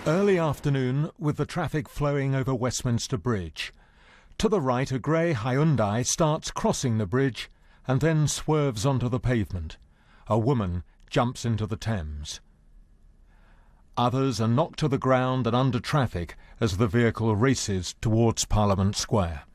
Early afternoon with the traffic flowing over Westminster Bridge. To the right, a grey Hyundai starts crossing the bridge and then swerves onto the pavement. A woman jumps into the Thames. Others are knocked to the ground and under traffic as the vehicle races towards Parliament Square.